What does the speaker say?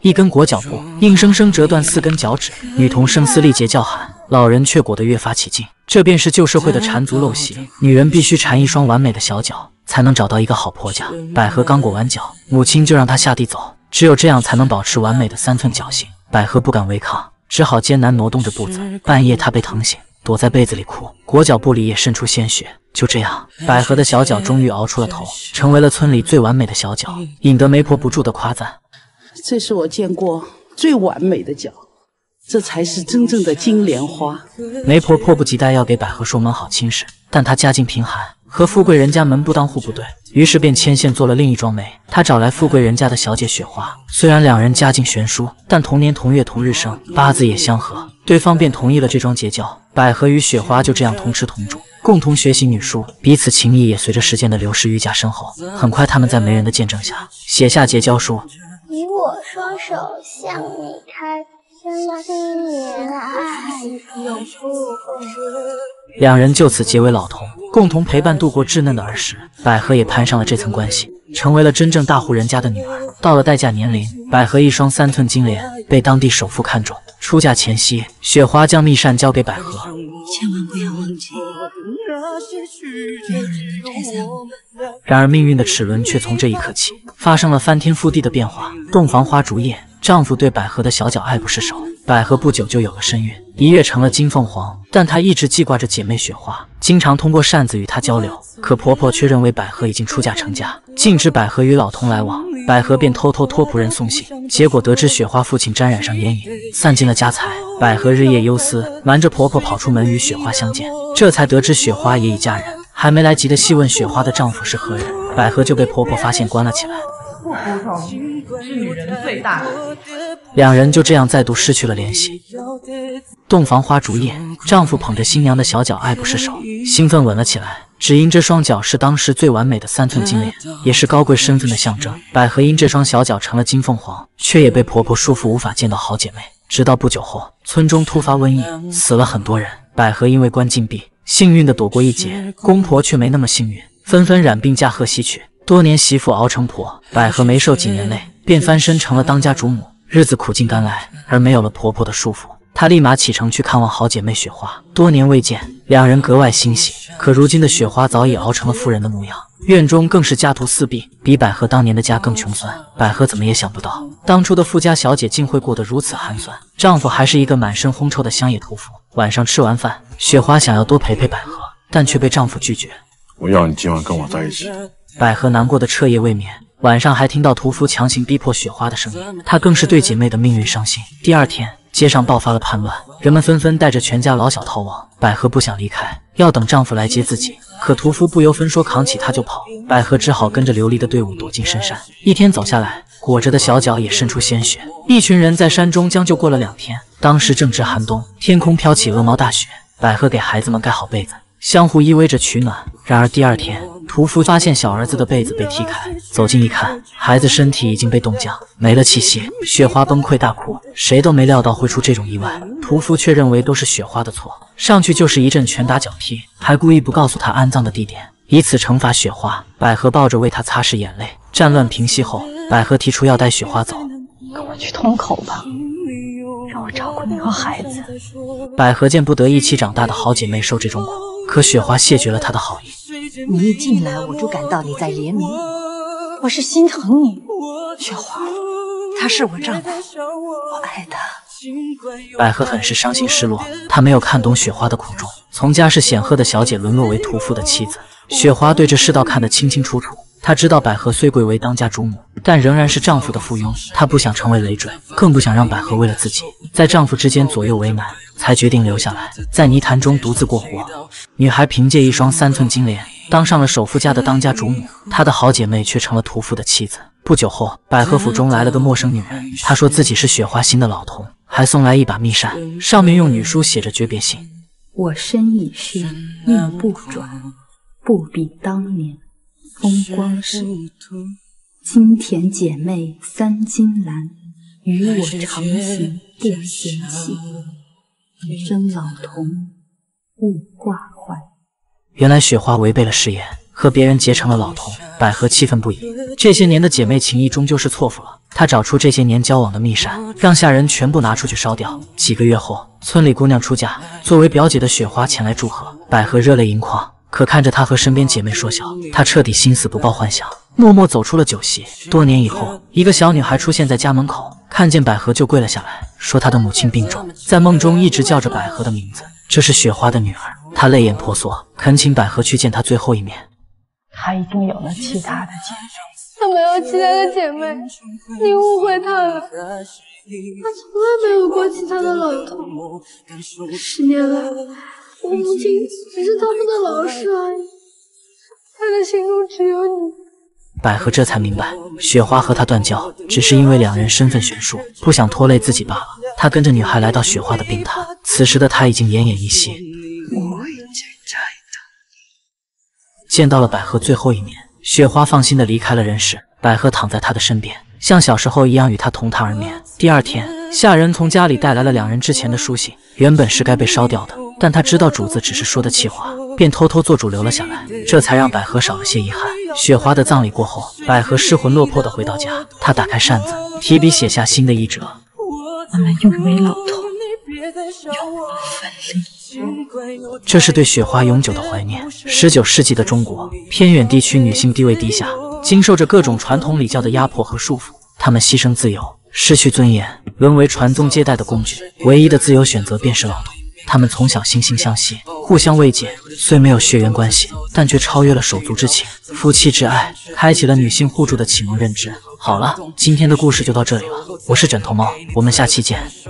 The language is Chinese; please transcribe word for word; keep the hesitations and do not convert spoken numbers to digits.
一根裹脚布硬生生折断四根脚趾。女童声嘶力竭叫喊，老人却裹得越发起劲。这便是旧社会的缠足陋习，女人必须缠一双完美的小脚，才能找到一个好婆家。百合刚裹完脚，母亲就让她下地走，只有这样才能保持完美的三寸脚型。百合不敢违抗，只好艰难挪动着步子。半夜，她被疼醒，躲在被子里哭，裹脚布里也渗出鲜血。就这样，百合的小脚终于熬出了头，成为了村里最完美的小脚，引得媒婆不住的夸赞。 这是我见过最完美的脚，这才是真正的金莲花。 媒婆迫不及待要给百合说门好亲事，但她家境贫寒，和富贵人家门不当户不对，于是便牵线做了另一桩媒。她找来富贵人家的小姐雪花，虽然两人家境悬殊，但同年同月同日生，八字也相合，对方便同意了这桩结交。百合与雪花就这样同吃同住，共同学习女书，彼此情谊也随着时间的流逝愈加深厚。很快，他们在媒人的见证下写下结交书。 以我双手向你开，相亲年爱永不分。 两人就此结为老同，共同陪伴度过稚嫩的儿时。百合也攀上了这层关系，成为了真正大户人家的女儿。到了待嫁年龄，百合一双三寸金莲被当地首富看中。出嫁前夕，雪花将蜜扇交给百合， 千万不要忘记，没有人能拆散我们。 然而命运的齿轮却从这一刻起发生了翻天覆地的变化。洞房花烛夜，丈夫对百合的小脚爱不释手，百合不久就有了身孕，一跃成了金凤凰。但她一直记挂着姐妹雪花，经常通过扇子与她交流。可婆婆却认为百合已经出嫁成家，禁止百合与老童来往。百合便偷偷托仆人送信，结果得知雪花父亲沾染上烟瘾，散尽了家财。百合日夜忧思，瞒着婆婆跑出门与雪花相见，这才得知雪花也已嫁人。还没来及的细问雪花的丈夫是何人，百合就被婆婆发现关了起来。 不哭痛，是女人最大的。 两人就这样再度失去了联系。洞房花烛夜，丈夫捧着新娘的小脚爱不释手，兴奋吻了起来。只因这双脚是当时最完美的三寸金莲，也是高贵身份的象征。百合因这双小脚成了金凤凰，却也被婆婆束缚，无法见到好姐妹。直到不久后，村中突发瘟疫，死了很多人。百合因为关禁闭，幸运的躲过一劫，公婆却没那么幸运，纷纷染病驾鹤西去。多年媳妇熬成婆，百合没受几年累，便翻身成了当家主母，日子苦尽甘来，而没有了婆婆的束缚。她立马启程去看望好姐妹雪花，多年未见，两人格外欣喜。可如今的雪花早已熬成了妇人的模样，院中更是家徒四壁，比百合当年的家更穷酸。百合怎么也想不到，当初的富家小姐竟会过得如此寒酸，丈夫还是一个满身烘臭的乡野屠夫。晚上吃完饭，雪花想要多陪陪百合，但却被丈夫拒绝。 我要你今晚跟我在一起。 百合难过的彻夜未眠，晚上还听到屠夫强行逼迫雪花的声音，她更是对姐妹的命运伤心。第二天，街上爆发了叛乱，人们纷纷带着全家老小逃亡。百合不想离开，要等丈夫来接自己，可屠夫不由分说扛起她就跑，百合只好跟着流离的队伍躲进深山。一天走下来，裹着的小脚也渗出鲜血。一群人在山中将就过了两天。当时正值寒冬，天空飘起鹅毛大雪，百合给孩子们盖好被子，相互依偎着取暖。然而第二天，屠夫发现小儿子的被子被踢开，走近一看，孩子身体已经被冻僵，没了气息。雪花崩溃大哭，谁都没料到会出这种意外。屠夫却认为都是雪花的错，上去就是一阵拳打脚踢，还故意不告诉她安葬的地点，以此惩罚雪花。百合抱着为她擦拭眼泪。战乱平息后，百合提出要带雪花走， 跟我去通口吧，让我照顾那个孩子。 百合见不得一起长大的好姐妹受这种苦，可雪花谢绝了她的好意。 你一进来，我就感到你在怜悯我，我是心疼你。雪花，他是我丈夫，我爱他。 百合很是伤心失落，她没有看懂雪花的苦衷，从家世显赫的小姐沦落为屠夫的妻子。雪花对这世道看得清清楚楚，她知道百合虽贵为当家主母，但仍然是丈夫的附庸。她不想成为累赘，更不想让百合为了自己在丈夫之间左右为难，才决定留下来，在泥潭中独自过活。女孩凭借一双三寸金莲，当上了首富家的当家主母，她的好姐妹却成了屠夫的妻子。不久后，百合府中来了个陌生女人，她说自己是雪花心的老童，还送来一把密扇，上面用女书写着诀别信： 我身已虚，命不转，不比当年风光时。金田姐妹三金兰，与我长行不嫌弃。真老童勿挂怀。 原来雪花违背了誓言， 和别人结成了老同。百合气愤不已，这些年的姐妹情谊终究是错付了。她找出这些年交往的密扇，让下人全部拿出去烧掉。几个月后，村里姑娘出嫁，作为表姐的雪花前来祝贺，百合热泪盈眶。可看着她和身边姐妹说笑，她彻底心死不报幻想，默默走出了酒席。多年以后，一个小女孩出现在家门口，看见百合就跪了下来，说她的母亲病重，在梦中一直叫着百合的名字。这是雪花的女儿，她泪眼婆娑，恳请百合去见她最后一面。 她已经有了其他的姐妹， 她没有其他的姐妹，你误会她了。她从来没有过其他的老头。十年来，我母亲只是他们的老师而已，她的心中只有你。 百合这才明白，雪花和她断交，只是因为两人身份悬殊，不想拖累自己罢了。她跟着女孩来到雪花的病榻，此时的她已经奄奄一息。我已经在等你。见到了百合最后一面，雪花放心的离开了人世。百合躺在她的身边，像小时候一样与她同榻而眠。第二天，下人从家里带来了两人之前的书信，原本是该被烧掉的，但他知道主子只是说的气话，便偷偷做主留了下来，这才让百合少了些遗憾。雪花的葬礼过后，百合失魂落魄的回到家，她打开扇子，提笔写下新的一折： 我们永为老同，永不分离。 这是对雪花永久的怀念。十九世纪的中国，偏远地区女性地位低下，经受着各种传统礼教的压迫和束缚，她们牺牲自由，失去尊严，沦为传宗接代的工具，唯一的自由选择便是老同。他们从小惺惺相惜，互相慰藉，虽没有血缘关系，但却超越了手足之情、夫妻之爱，开启了女性互助的启蒙认知。好了，今天的故事就到这里了，我是枕头猫，我们下期见。